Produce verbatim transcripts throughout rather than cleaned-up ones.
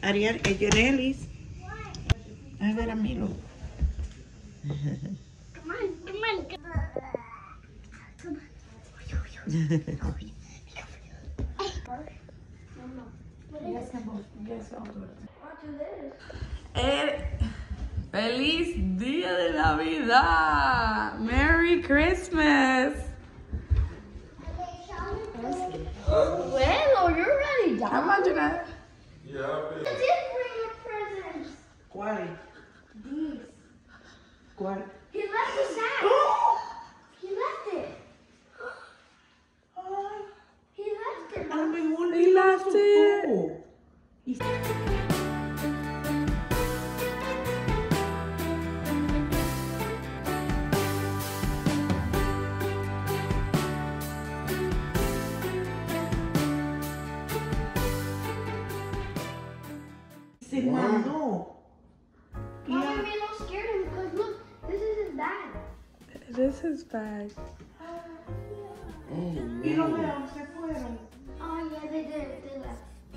Ariel, es Yonelis. A ver a Milo. Come on, come on. Come on. Eh, ¡Feliz Día de Navidad! ¡Merry Christmas! Well, you're ready, Dad. Come on, Jeanette. Yeah, I'll be. I did bring your presents. ¿Cuál? These. ¿Cuál? He left the sack. He left it. He left it. A lo mejor He left it. soltó. Se mandó. Mama made us scared him because look, this is his bag. This is bad. Y los leones se fueron. Oh yeah, they did. They left.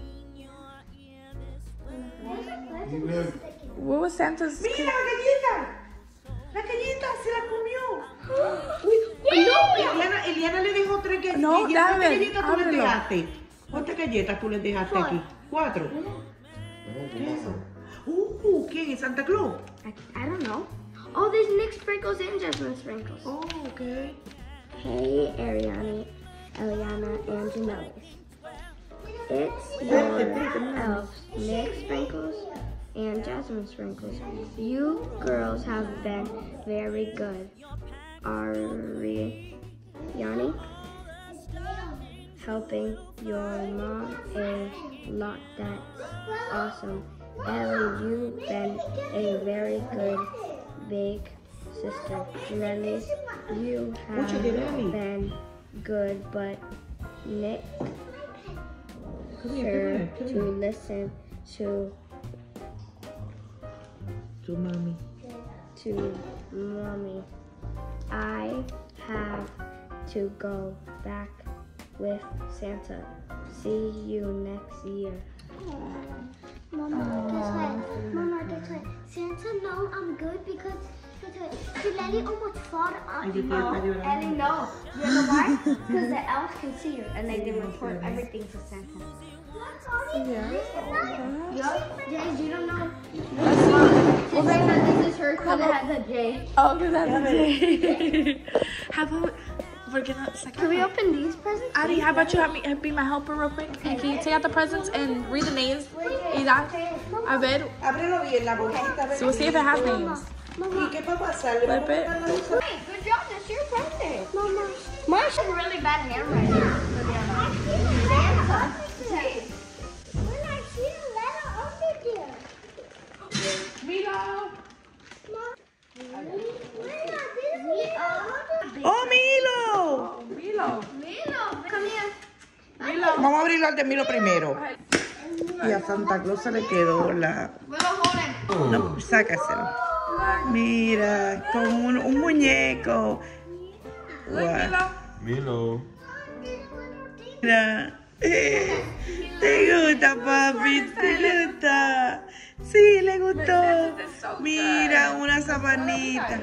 He left. What was Santa's? ¡Mira la galleta! ¡La galleta se la comió! Eliana, Eliana le dejó tres galletas. No, ¿Cuántas dame, galletas tú le ábrelo. dejaste? ¿Cuántas galletas tú le dejaste aquí? ¿Cuatro? ¿Qué es eso? Uh, ¿quién es Santa Claus? I, I don't know. Oh, there's Nick Sprinkles and Jasmine Sprinkles. Oh, okay. Hey, Ariane, Eliana, and Janelle. It's your elves, Nick Sprinkles and Jasmine Sprinkles. You girls have been very good. Ariane, helping your mom a lot. That's awesome. Ellie, you've been a very good big sister. Janelle, you have Mucho de Ellie. been good, but Nick Come here, sure come here, come to here. listen to To mommy. to mommy. I have to go back with Santa. See you next year. Mama, guess what? Mama, guess what? Santa knows I'm good because Janelle almost fought on Ay, yo quiero estar llorando. Ellie, no. You know why? Because the elves can see you and they can report everything to Santa. Yup. Jay, you don't know. Well, then this is her because it has a J. Oh, because that's a J. How about we're gonna second? Can we open these presents? Adi, how about you help me be my helper real quick? And can you take out the presents and read the names? Y da, a ver. Ábrelo bien, la bolsita. a ver. So we'll see if it has names. ¿Y qué va a pasar? ¿Le vamos a Flip it. dar la luz? Hey, good job. That's your birthday. Mama. Marsh has really bad handwriting. Santa. Say, When I see the letter over there. Milo. ¡Oh, Milo! Milo. Milo, come here. Milo. Vamos a abrirlo al de Milo primero. Y a Santa Claus se le quedó la... Milo, hold it. No, sácaselo. Mira, con un, un muñeco. Guau. Milo. Mira. Eh, ¿te gusta, papi? ¿Te gusta? Sí, le gustó. Mira, una sabanita.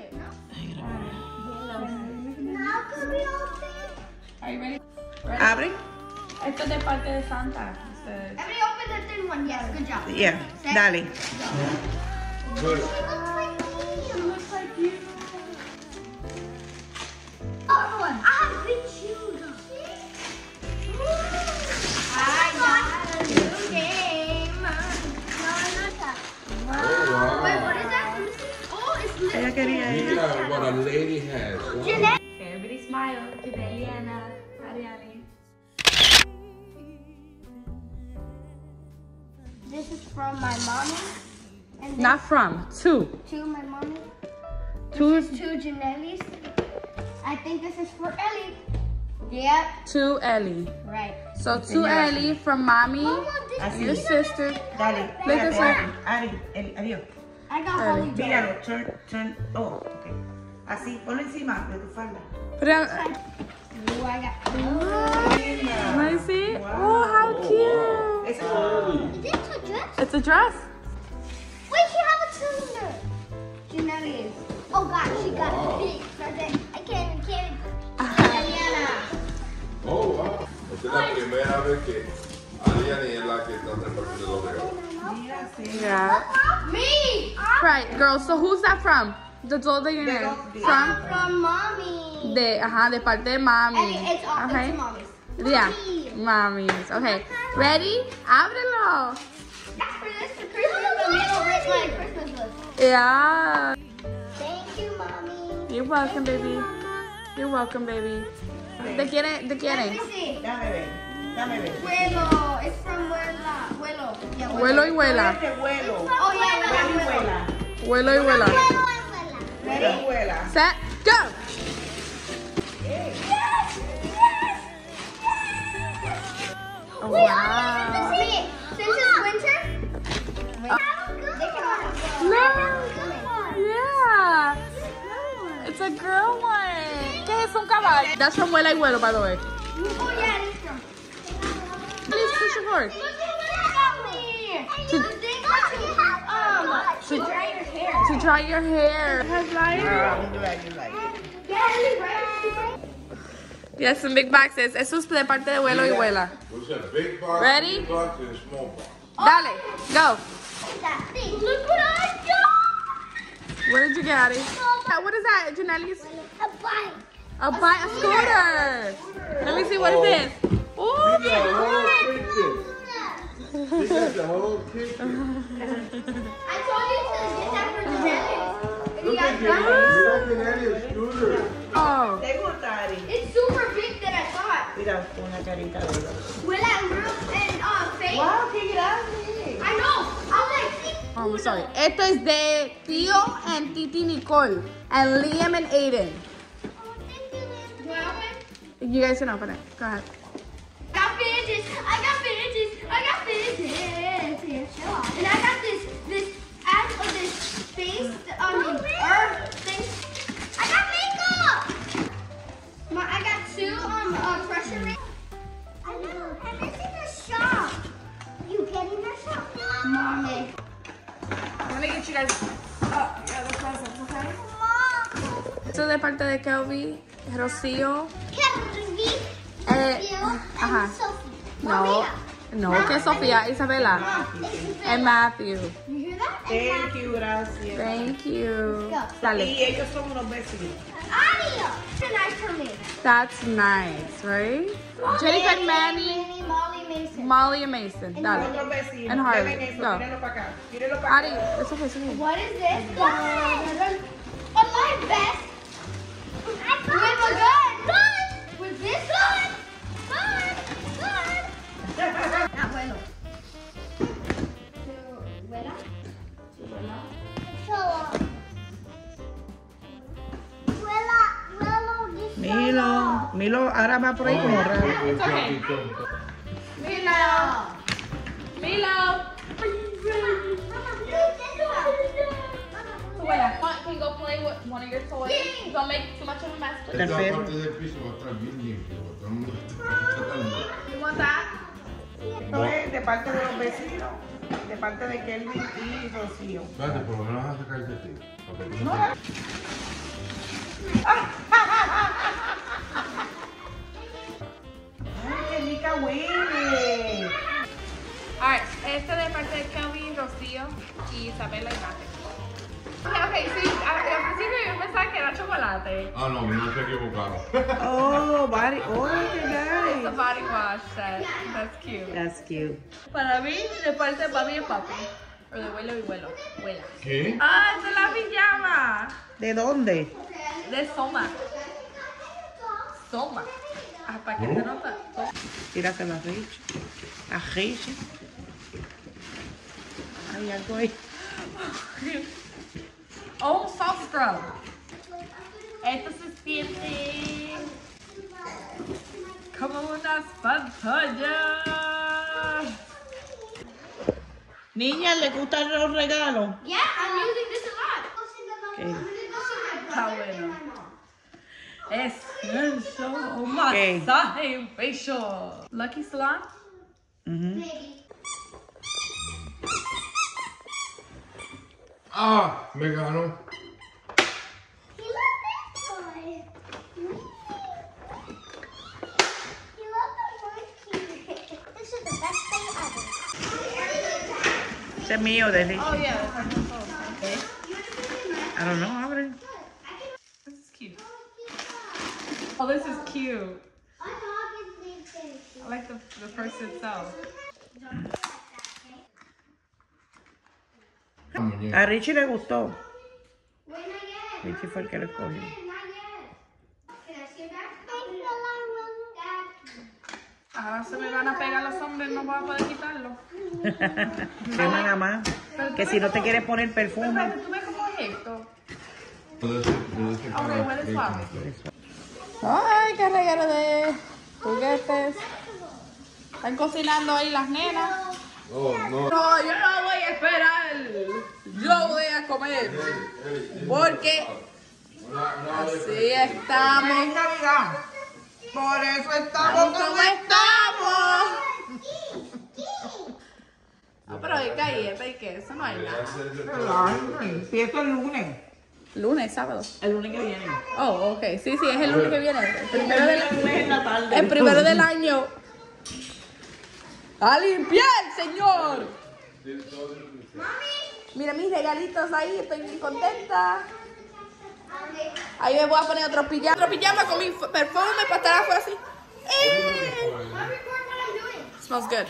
Now can we open? Are you ready? ¿Abre? Esto es de parte de Santa. Este- Everybody open the thin one. Yes, good job. Yeah, dale. Good. She looks like me. Looks like you. Other one. I have big shoes. I got a new game. Oh, wow. Wait, what is that? Oh, it's little. Ella quería ir. Mira what a lady has. Wow. Jeanette. Okay, everybody smile. Eliana, Ariane. This is from my mommy. And this Not from, to. to my mommy. To, This is to Janelle's. I think this is for Ellie. Yep. to Ellie. Right. So to Ellie from mommy, Así. your sister. Dale. Look this way. Ari, Eli, adiós. I got Ellie. Holy Joe. Míralo, turn, turn. Oh, ok. Así, ponlo encima de tu falda. Put it on. Ooh, I got. Can I see? Oh, how cute. Esa- Is this a dress? It's a dress. Wait, she have a cylinder. Janelle is. Oh God, she got a big present. I can't, can't. Ariana. Oh, wow. Esta es la primera vez que Ariana es la que está repartiendo los regalos. Yeah. Me. Right, girls. So who's that from? The doll that you're in. From? From mommy. De, ajá, de parte de mami. And it's all Okay. it's mommy's. Yeah, mommy's. Okay. Ready? Ábrelo. That's for this for Christmas, but we don't rip my Christmas list. Yeah. Thank you, mommy. You're welcome, baby. You're welcome, baby. ¿De quién es? ¿De quién Let es? me see. Dame ver. Dame ver. Vuelo. It's from Vuela. Vuelo. Yeah, Vuelo y vuela. Este vuelo. Oh yeah, Vuelo y Vuela. vuela. Vuelo y vuela. Vuelo y vuela. Set, go. Oh, wow. See, since it's winter, they can all have Look. Yeah. It's a girl one. ¿Qué es un caballo? That's from Vuela y Vuelo, by the way. Oh yeah, it is from. Please push it forward. Look at what I got me. The thing um to dry your hair. To dry your hair. Has light. Ah, you like, you like. Yeah, right. Yes, some big boxes. Eso es de parte de Vuelo y Vuela. We said a big box, Ready? big box, and a small box. Dale, go. That thing. Look what I got. What did you get, Addie? What is that, Janelle's? A bike. A bike, a scooter. Let me see, what is this? Oh, She got a whole kitchen. She got the whole kitchen. I told you to get that for Janelle. Look at you. Mira que nadie es scooter. oh. ¿Te gusta, Ari? It's super big that I thought. Mira, una carita de oro. Will I root and uh, face? ¡Wow, qué grande! I know. I was like, see. Oh, I'm sorry. Esto es de Tío and Titi Nicole and Liam and Aiden. Oh, thank you, Liam. Do I open? You guys can open it. Go ahead. I got fidgets. I got fidgets. I got fidgets. And I got this this add of this face um herb thing. I got makeup. My, I got two um uh, pressure rings. I know. And this is a shop. You getting the shop? No. Mommy. I'm gonna get you guys uh, your other presents, okay? Mom. Esto es de parte de Kelby, Rocío. Kelby. Eh, Sophia ajá. and Sophie. No, Maria. no, que es Sofía, Isabela, Mom, it's and Isabella. Matthew. You hear that? Thank you, gracias. Thank you. Go. Dale. Y ellos son unos vecinos. Adia. It's nice for me. That's nice, right? Jennifer and Manny, Manny, Molly, Mason. Molly and Mason. Dale. Otros vecinos. And Harley. Deben eso, Go. mírenlo para acá. Mírenlo para Ari, acá. it's okay, it's okay. What is this? What? A life vest. With a gun. Gun. With this gun. Gun. Gun. Abuelo. Abuela. Milo, Milo ahora va por ahí como raro. okay. Milo. Milo. Abuela, can you go play with one of your toys? Don't make too much of a mess. please. Esta parte del piso va a estar bien limpio. Todo el mundo está tratando. You want that? Esto es de parte de los vecinos, de parte de Kelvin y Rocío. Espérate, por lo menos vas a sacar de ti. Porque tú no ¡Ay, qué rica huele! Alright, este de parte de Kelby, Rocío y Isabela y Mate. Ok, ok, sí, al al principio yo pensaba que era chocolate. Ah, no, no se equivocaron. Oh, body, oh, qué It's a nice. body wash set. That's cute. That's cute. Para mí, de parte de papi y papi. O de vuelo y vuelo. Vuela. ¿Qué? Ah, esta es la pijama. ¿De dónde? De Soma. Soma. Ah, para que se nota. Soma. Tírasela a Rich. A Rich. Hay algo ahí. Oh, soft scrub. Esto se siente como unas pantallas. Niña, ¿le gustan los regalos? Yeah, I'm using this a lot. Okay. Está bueno. Es eso, un masaje facial. Lucky Salon. Mhm. Maybe. Ah, me ganó. He loved this toy. He loved the monkey. This is the best thing ever. Ese es mío, de Richie. Oh, yeah. That's okay. I don't know, abre. This is cute. Oh, this is cute. I like the, the purse itself. A Richie le gustó. Richie fue el que lo escogió. Ahora se me van a pegar los hombres, no voy a poder quitarlo. Crema nada más. Que si no te quieres poner perfume. Espérate, ¿tú ves cómo es esto? Puede ser, puede ser. Ok, huele suave. Ay, qué regalo de juguetes. Están cocinando ahí las nenas. Oh, no. No, yo no voy a esperar. Yo voy a comer. Porque así estamos. Es Navidad. Por eso estamos ¿Cómo estamos? No, pero hay galleta y que eso no hay nada. Empiezo el lunes. Lunes, sábado. El lunes que viene. Oh, ok. Sí, sí, es el lunes que viene. El primero del, El lunes en la tarde. el primero del año. ¡A limpiar, señor! Mira mis regalitos ahí, estoy bien contenta. Ahí me voy a poner otro pijama, otro pijama con mi perfume para estar afuera así. ¡Eh! Smells good.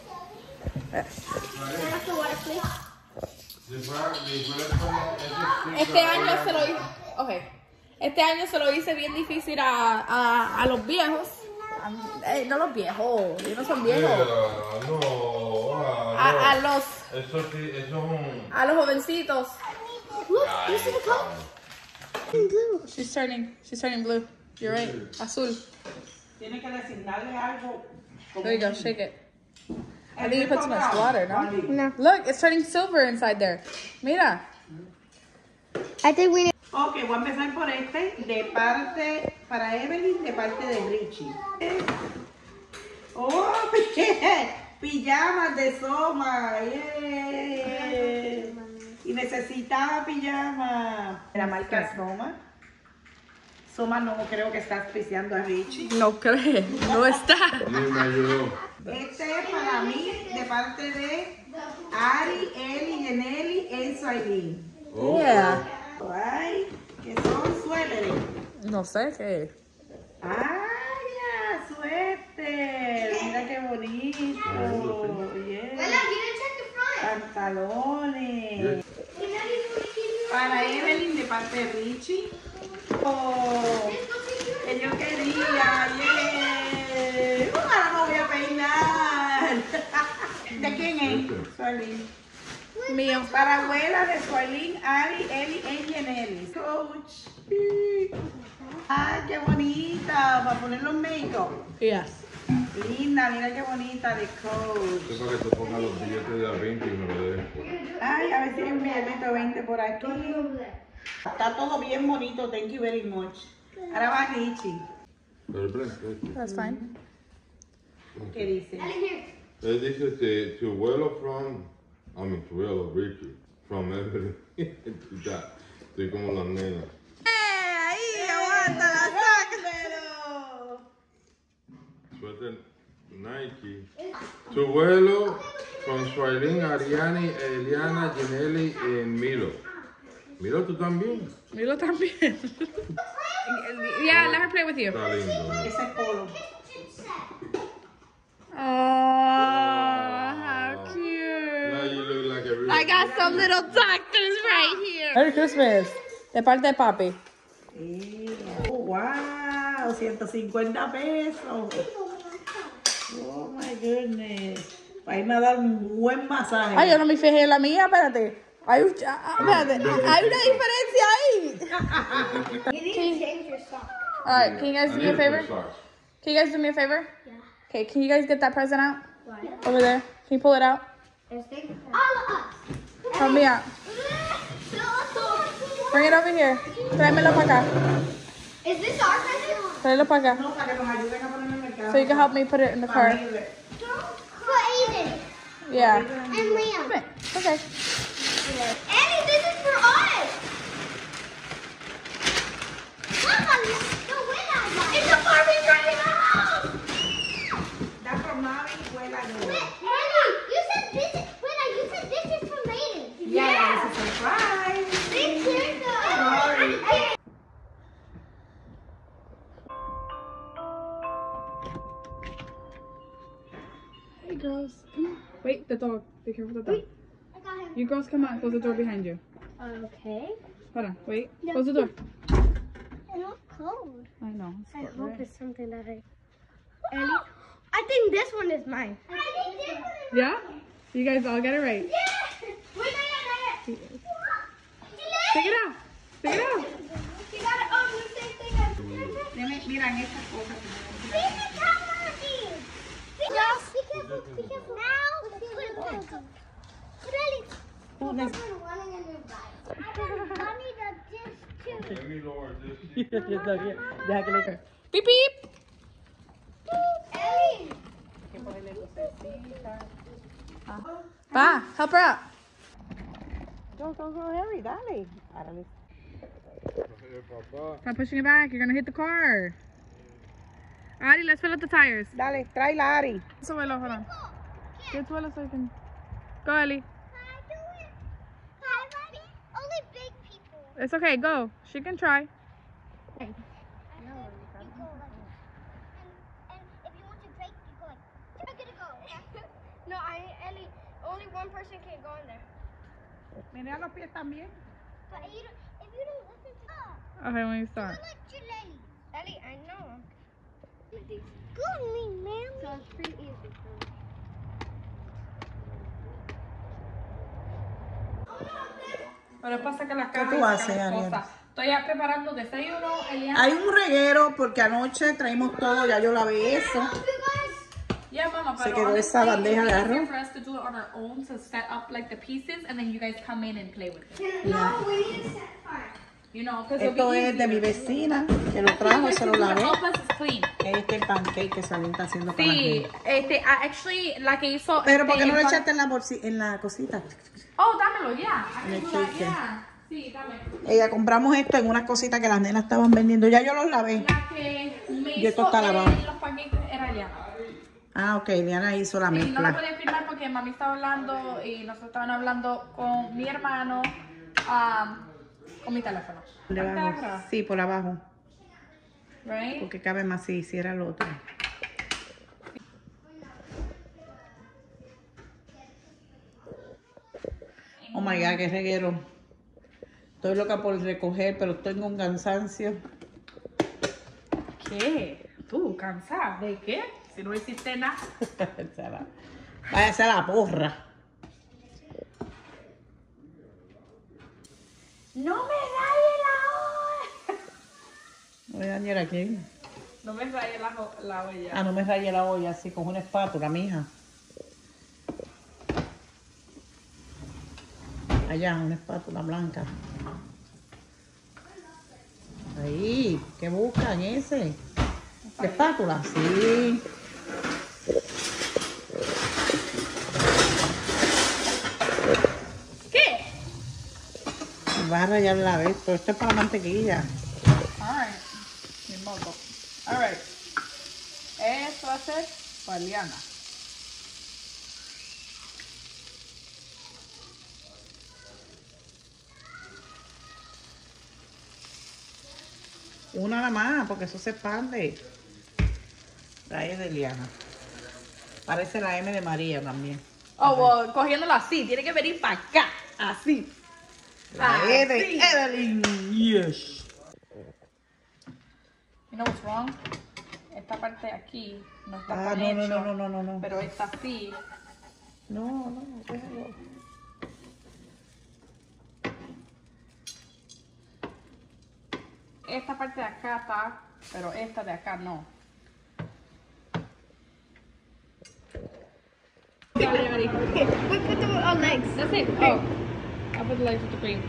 Este año se lo hice. Okay. Este año se lo hice bien difícil a, a, a los viejos. A, eh, no los viejos, ellos no son viejos. No, ah, A, no. a los Eso sí, eso es un... a los jovencitos. Look, this is the color. Blue. She's turning, she's turning blue. You're right. Azul. Tiene que designarle algo. There you go, shake it. I think you put too much water, no? No. Look, it's turning silver inside there. Mira. I think we need. Ok, voy a empezar por este, de parte, para Evelyn, de parte de Richie. Oh, pijamas de Soma, yeah. Y necesitaba pijama. La marca Soma. Soma no creo que está auspiciando a Richie. No cree, no está. Ni me ayudó. Este es para mí, de parte de Ari, Eli, Yeneli, Enzo, Aileen. Oh, Yeah. Ay, que son suéteres. No sé qué. ¡Ay, ya! ¡Suéter! Mira qué bonito. Yeah. Bella, you didn't check the front. Pantalones. You know you Para Evelyn de parte de Richie. Oh, que yo quería. Yeah. Uh, ahora me voy a peinar. ¿De quién es? Suarlin. Mío. Para abuela de Suarlin, Ari, Eli, y Yeneli. Coach. Ay, qué bonita. Para poner los make-up. Yes. Linda, mira qué bonita de Coach. Es para que te pongas los billetes de a veinte y me lo des. Ay, a ver si hay un billetito veinte por aquí. Está todo bien bonito, thank you very much. Ahora va Richie. Pero prende. That's fine. ¿Qué dice? Él dice que tu vuelo from, I mean, tu vuelo, Ricky, from Evelyn. Ya, estoy como las nenas. Ahí, aguanta la saca. Suéter Nike. Tu vuelo con Suailín, Ariani, Eliana, Ginelli y Milo. Milo, tú también. Milo también. Yeah, let her play with you. Está lindo. ¿No? Ese es polo. Oh, how Now cute. you look like a real. I got some little doctors right here. Merry Christmas. De parte de papi. Sí. Oh, wow, ciento cincuenta pesos. Oh my goodness. Para irme a dar un buen masaje. Ay, yo no me fijé en la mía, espérate. Hay, un- ah, espérate. Hay una diferencia ahí. You need to change your socks. All right, can you guys I do need me a to put favor? socks. Can you guys do me a favor? Yeah. Okay, can you guys get that present out? Over there. Can you pull it out? All of us. Help me out. Bring it over here. Tráemelo para acá. Is this our present? Tráelo para acá. No, para que nos ayuden a ponerlo en el carro. So you can help me put it in the car. For Aiden Yeah. and Liam. Okay. Annie, this is Wait, the dog. Be careful with the dog. I got him. You girls come out. Close the door behind you. Okay. Hold on. Wait. No. Close the door. It's not cold. I know. It's I cold, hope right? it's something that I. Ellie, I think this one is mine. I think this one is Yeah? You guys all get it right. Yeah! Wait, not yet, not yet. Take it out. Take it out. You got it on the same thing as Miran estas cosas. Leave the camera, Steve. Yes. Be careful, be careful. Now, put it back. Put Ellie. Oh, nice. I'm running a new bike. I got Bonnie the dish too. Let me lower this. Deja que le cae. Beep beep. Ellie. Pa, help her out. Go, go, go, Harry, dale. Árale. Stop pushing it back. You're gonna hit the car. Ari, let's fill up the tires. Dale, tráela, Ari. Suelo, hold on. Get suelo so you can. Go, Ellie. Can I do it? Hi, Bonnie. Only big people. It's okay. Go. She can try. You go like this. And, and if you want to brake, you go like, I'm gonna go. No, I Ellie. Only one person can go in there. Mira los pies también. But you don't, if you don't listen to oh, Okay, when you start. like Chile. Ellie, I know. Good me, ma'am. So it's pretty easy. Ahora pasa que la ¿Qué caja tú y saca haces, las Ariel? cosas. Estoy ya preparando desayuno, Eliana. Hay un reguero porque anoche traímos todo, ya yo lavé eso. Yeah, mama, Se pero quedó esa honestly, bandeja de it's easier arroz. for us to do it on our own, to set up like the pieces, and then you guys come in and play with it. No, we need to set fire. You know, because it'll Esto be es de mi easier. vecina, que lo trajo, se lo lavé. Help us is clean. Este es el pancake que Salim está haciendo para Sí, mí. este, ah, actually, la que hizo. Pero este, ¿por qué no el le pan- echaste en la, bolsi- en la cosita? Oh, dámelo, ya. En el I can do that, chicken. yeah. Sí, dame. Ella compramos esto en unas cositas que las nenas estaban vendiendo. Ya yo los lavé. La que me Y esto hizo está lavado. eh, los pancakes era Eliana. Ah, ok, Liana hizo la Y no lo mezcla. podía filmar porque mami estaba hablando y nosotros estaban hablando con mi hermano um, con mi teléfono. De abajo. Sí, por abajo. Right? Porque cabe más si hiciera el otro. Oh my God, qué reguero. Estoy loca por recoger, pero tengo un cansancio. ¿Qué? ¿Tú cansada? ¿De qué? Si no hiciste nada. Vaya a ser la porra. ¡No me rayes la olla! No me dañar aquí. No me rayes la, jo- la olla. Ah, no me rayé la olla así con una espátula, mija. Allá, una espátula blanca. Ahí, ¿qué buscan ese? ¿La espátula? Sí. ¿Qué? Vas a rayar la vez, pero esto es para la mantequilla. Alright. Ni modo. Alright. Esto va a ser para Eliana. Una nada más, porque eso se expande. La E de Liana. Parece la M de María también. Oh, well, cogiéndolo así. Tiene que venir para acá. Así. La E de Así. Evelyn. Yes. You know what's wrong? Esta parte de aquí no está Ah, tan no, no, hecho, no, no, no, no, no. pero está así. No, no, déjalo. Esta parte de acá está, pero esta de acá no. Dale, ready. We put the uh, legs. That's it. Oh, I'll put the legs with the cream.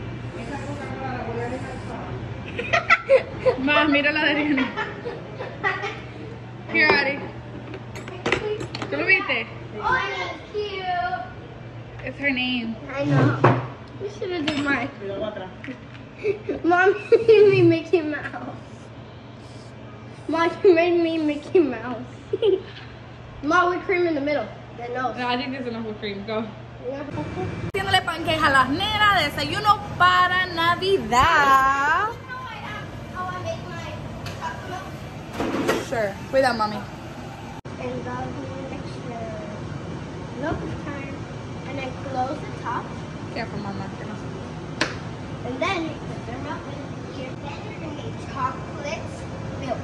Más, mira la de Ariana. Here, Ari. ¿Tú lo viste? Oh, that's cute. It's her name. I know. We should have done mine. Cuidado atrás. Mom made me Mickey Mouse. Mom, you made me Mickey Mouse. Mom, with cream in the middle. The nose. No, I think there's enough with cream. Go. Haciéndole pancakes a las nenas, desayuno para Navidad. You know I am. How I make my chocolate. Sure. Cuida, mami. And the mixture. milk time, and then close the top, Careful, mama. que no se- and then you put the milk in here. Then you're gonna make chocolate milk.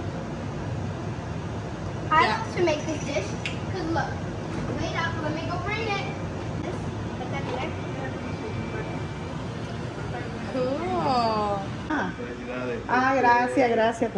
I Yeah. love to make this dish because look. Wait up, let me go bring it. This, put that there. Cool. Ah, ah gracias, gracias.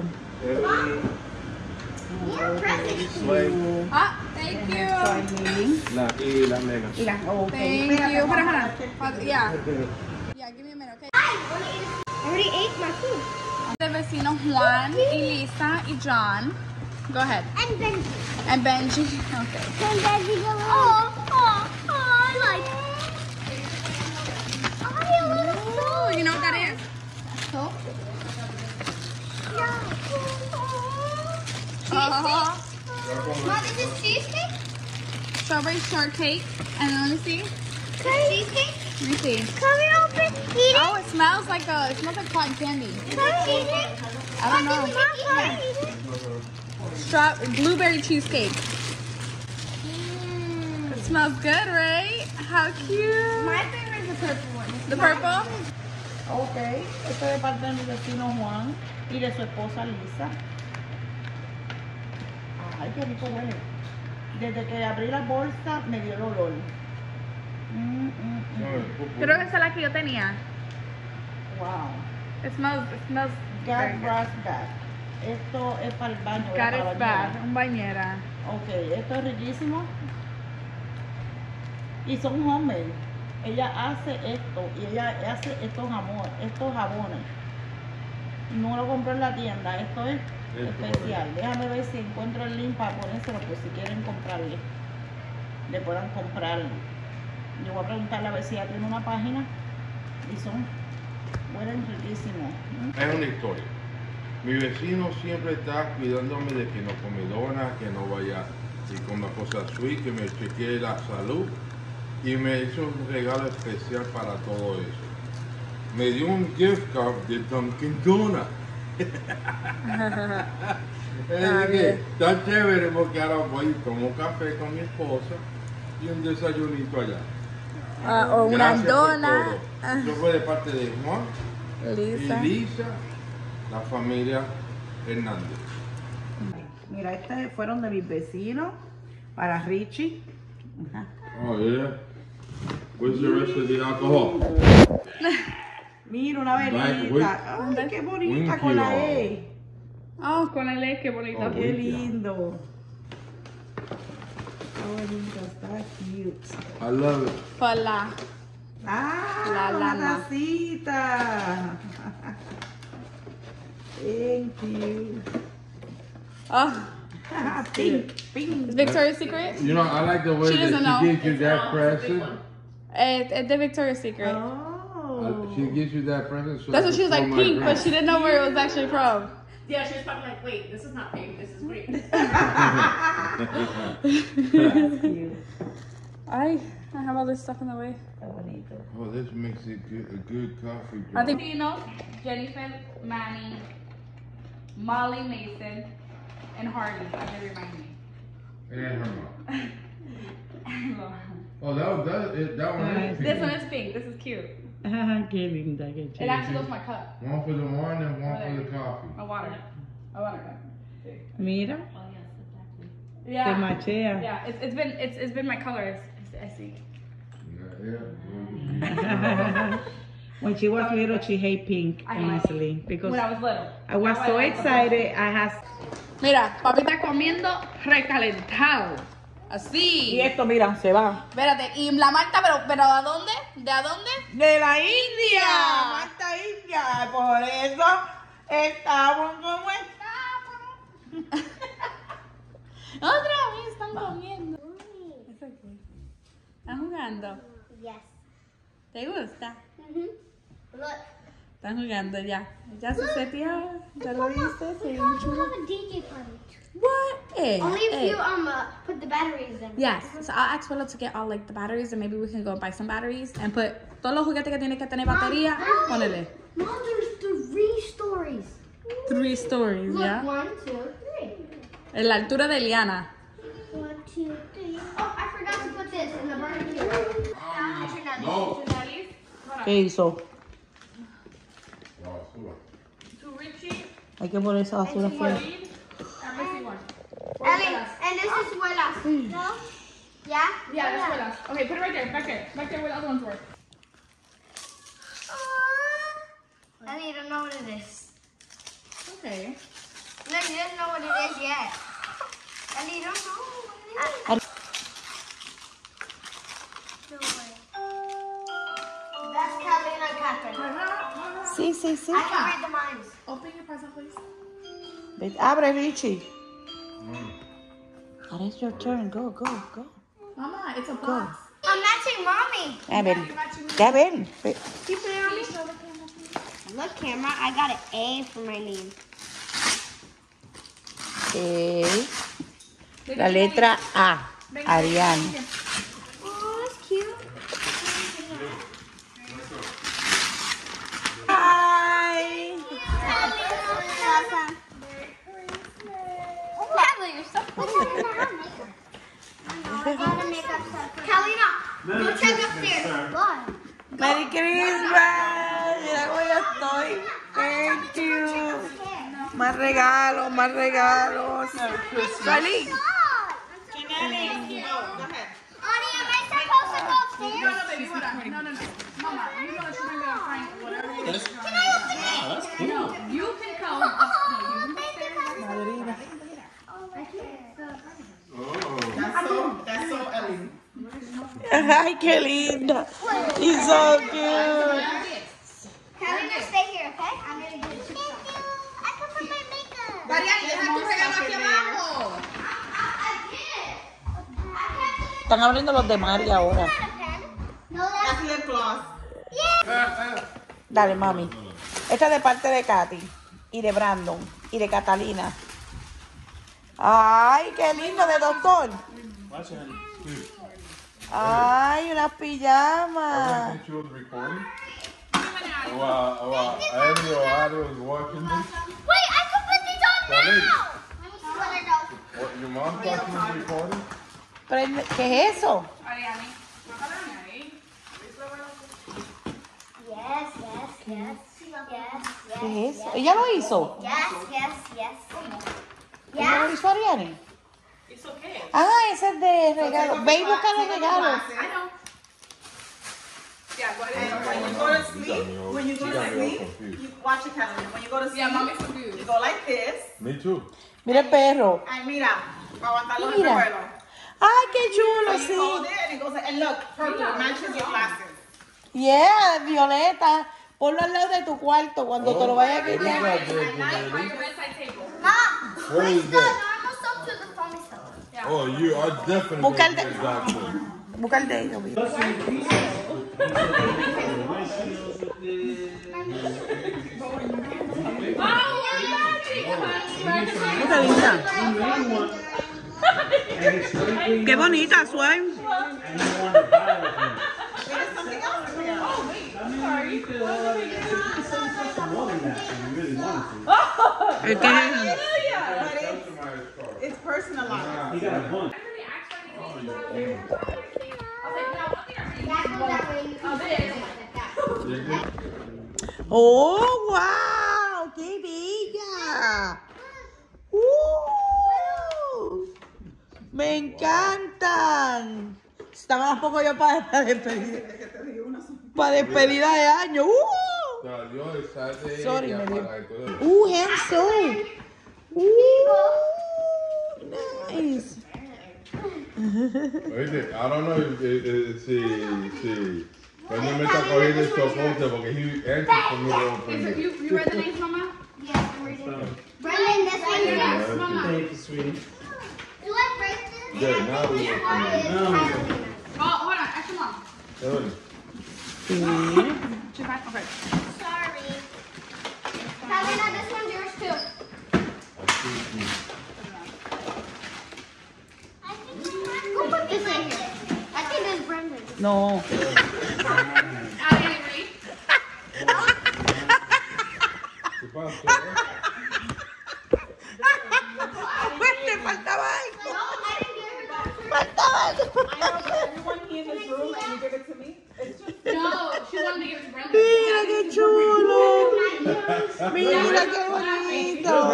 More presents. Ah, thank you. La, y la mega. Y las, okay. Thank Espérate, you. Hold on, vamos a hold hacer- on. Hold- Yeah. Yeah, give me a minute, okay? I already ate my food. De vecinos Juan y Lisa y John. Go ahead. And Benji. And Benji. Okay. Can Benji go on? Oh, oh, oh, I like it. I love Ooh, you know what that is? soap. Yeah. Uh-huh. Mom, is this cheesecake? Strawberry shortcake. And then let me see. Cheesecake? Let me see. Can we open eat it? Oh, it smells like a. It smells like cotton candy. Can we eat it? I don't know. Mom, can we eat it? Straw blueberry cheesecake. Mm. It smells good, right? How cute. My favorite is the purple one. The purple. Ok, esto es de parte de mi vecino Juan y de su esposa Lisa. Ay, qué rico huele. Desde que abrí la bolsa me dio el olor. Mm, mm, mm. Creo que esa es la que yo tenía. Wow. It smells. It smells. very Got good. brass bag. Esto es para el baño. Got para it bañar. bad. Un bañera. Ok, esto es riquísimo. Y son homemade. Ella hace esto y ella hace estos jamones, estos jabones. No lo compró en la tienda, esto es Esto especial. Déjame ver si encuentro el link para ponérselo, pues si quieren comprarle, le puedan comprar. Yo voy a preguntarle a ver si ella tiene una página y son, huelen riquísimos. Es una historia. Mi vecino siempre está cuidándome de que no come donas, que no vaya y coma cosas sweet, que me chequee la salud y me hizo un regalo especial para todo eso. Me dio un gift card de Dunkin' Donuts. Es que está chévere porque ahora voy y tomo café con mi esposa y un desayunito allá. Ah, o una Gracias por dona. todo. Eso fue de parte de Juan Lisa. y Lisa, la familia Hernández. Mira, estas fueron de mis vecinos para Richie. Ajá. Oh yeah. Where's the rest of the alcohol? Mira una Black velita. Ay, qué bonita Winky con la Law. E. Oh, con el E, qué bonito. Oh. Qué lindo. Qué bonito, está cute. I love it. Hola. Ah, La una lana. tacita. Thank you. Oh, Pink, pink. it's Victoria's Secret. You know, I like the way She that doesn't know. she gives you that present. It's, it's the Victoria's Secret. Oh. Uh, she gives you that present. So That's what she was for like my pink, but grand- she didn't know where it was actually from. Yeah, she was probably like, wait, this is not pink, this is green. That's cute. I I have all this stuff in the way. Qué bonito. Oh, this makes it good, a good coffee. I drink. think you know Jennifer, Manny, Molly Mason, and Hardy. They remind me. And her mom. Oh, that that is, that one is pink. This one is pink. This is cute. Ah, qué linda, qué It actually goes with my cup. One for the wine and one for the coffee. My water. My water cup. Mira, te Yeah. machea. Yeah. It's, it's been it's, it's been my color. I I see. Yeah, yeah. When she was little, she hate pink, I honestly, because When I was little. I was Now I so like the excited. I had. Mira, papi está comiendo recalentado. Y Así. esto, mira, se va. Espérate, y la Marta, pero, pero ¿a dónde? ¿De a dónde? De la India, Marta India. Por eso estamos como estamos. Otra vez están comiendo. Es ok. Están jugando. Yes. ¿Te gusta? Mm-hmm. Look. Están jugando ya. Ya se seteó. Ya lo viste. Se We ve can muy also chulo. have a D J party. What? Eh, Only if eh. you um uh, put the batteries in. Yes, so I'll ask Willow to get all like the batteries and maybe we can go buy some batteries and put todos los juguetes que tiene que tener batería, ponele. Mom, there's three stories. Three stories, Look, yeah. one, two, three. En la altura de Eliana. One, two, three. Oh, I forgot to put this in the barbecue. No. ¿Qué hizo? La basura. To Richie, Hay que poner esa basura afuera. Waleed, and Missy one. Ellie, and this is Willa's. No? Yeah? Yeah, that's Willa's. Okay, put it right there, back there. Back there where the other ones were. Ellie, you don't know what it is. Okay. No, you don't know what it is yet. Ellie, you don't know what it is. No way. That's Calvin and Catherine. Sí, sí, sí. I can read the minds. Open your present, please. Ven, abre, Richie. Ahora es your turn. Go, go, go. Mama, it's a box. I'm matching mommy. A ver. Ya ven. Ve- Keep it on me. Look, camera, I got an A for my name. Eh, la letra A. Ariane. Oh, that's cute. Hi. Natalie, you're so pretty. Kalina, go check upstairs. Why? Merry Christmas. Mira cómo yo estoy. Thank you. Más regalos, más regalos. Salí. Auntie, am I supposed to go upstairs? No, no, baby, hold on. No, no, no. Mama, you know that you're going to be able to find whatever it is. Can I open it? Wow, that's cool. No, you can come up. No, you can Thank you, upstairs. Madrina. Ay, qué linda. She's so cute. Kalina, stay here, okay? I'm gonna get it. Thank you. I can put my makeup. Mariani, deja tu regalo aquí abajo. I did. Están abriendo los de Mari ahora. No, that's lip gloss. yeah. Dale, mami. Esta es de parte de Katy y de Brandon y de Catalina. Ay, qué lindo, de doctor. Watch it, honey. Ay, unas pijamas. Since you was recording. Oh, uh, oh, uh, Andy or Adi was watching this. Wait, I can put these on Dale. now. Let her go. What, your mom thought she was recording? Prende- ¿Qué es eso? Ariani, bájala ahí. Yes, yes, yes. Yes, ¿Qué es eso? ¿Ella lo hizo? yes, yes, yes. ¿Ella lo Yes. hizo, Ariane? It's okay. Ah, ese es de regalo. Ve y busca los regalos. I know. Yeah, go ahead. When you go to sleep, when you go to sleep, you watch your calendar. When you go to sleep, Yeah, mommy's you confused. go like this. Me too. Mira el perro. And mira, para aguantarlo en el Mira. vuelo. Ay, qué chulo, So you hold sí. it and it goes, and look, purple matches your glasses. Yeah, Violeta. Ponlo al lado de tu cuarto cuando te lo vayas a What is quitar. that there, By Janelle? your bedside table. Mom, What please is the that? normal soap to the foamy soap. Oh, you are definitely Busca el going to de- get a doctor. Busca el de ellos, Violeta. Qué linda. Qué bonita, suave. ¿El qué es? It's personalized. You got a bunch. ¡Oh, wow! ¡Qué bella! ¡Uh! ¡Me encantan! Estaba un poco yo para la despedida. Para despedida de año. ¡Uh! Salió el sate Sorry, y me dio. apaga y todo. ¡Uh, handsome! ¡Uh! Nice. Oíste, I don't know if, if, if, si, si, cuando me está cogiendo el soporte porque he entered for me to open You, it. you read the names, Mama? Yes, I'm reading. Brendan, this one here. Yes, Mama. Thank you, sweetie. Do I break this? Yeah, now we open What it. is No. Catalina? Oh, hold on. Extra mom. Oye, She's back. Okay. Sorry. Catalina, this one's yours too. I think Who put this in here? I think this is Brendan. No. Ariani, ready? ¿qué pasó? Pues te faltaba algo. No, I didn't get her that. give it to me? It's just No, she wanted to give it to Brenda. Mira qué chulo. Mira qué bonito.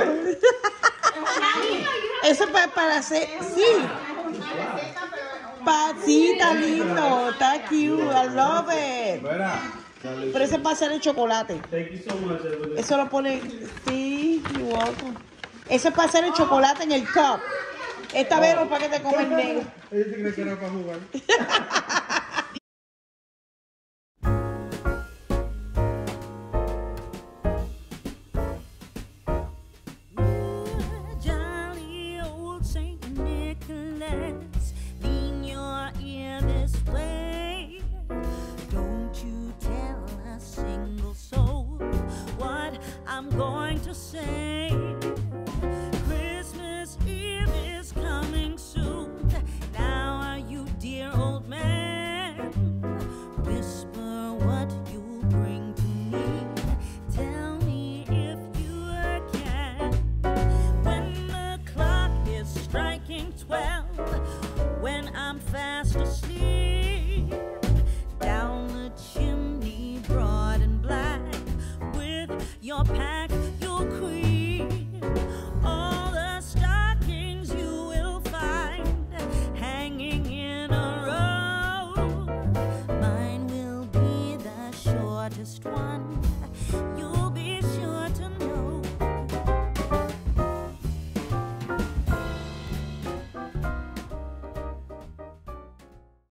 Eso es para, para hacer, sí. Pasita lindo, está cute, I love it. Pero ese es para hacer el chocolate. Thank you so much, Evelyn. Eso lo pone, sí, you're welcome. Eso es para hacer el chocolate en el cup. Esta vez no para que te comes negro. Ella se cree que era para jugar.